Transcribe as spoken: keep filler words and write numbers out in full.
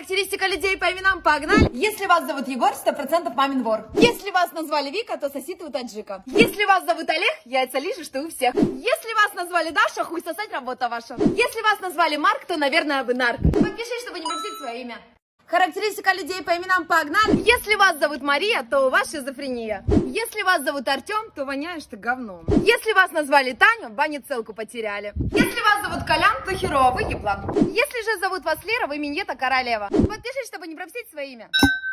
Характеристика людей по именам, погнали. Если вас зовут Егор, сто процентов мамин вор. Если вас назвали Вика, то соси у таджика. Если вас зовут Олег, яйца лижешь ты у всех. Если вас назвали Даша, хуй сосать, работа ваша. Если вас назвали Марк, то, наверное, вы нарк. Подпишись, чтобы не пропустить свое имя. Характеристика людей по именам, погнали. Если вас зовут Мария, то у вас шизофрения. Если вас зовут Артем, то воняешь ты говном. Если вас назвали Таня, бане целку потеряли. Если вас зовут Колян, то херово, вы еблан. Если же зовут вас Лера, вы миньета королева. Подпишись, чтобы не пропустить свое имя.